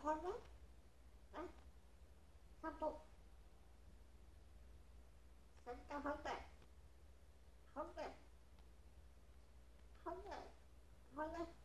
con đấy. Đấy, sắp bụng. Sắp cao không đẹp. Không đẹp. Không đẹp. Không đẹp.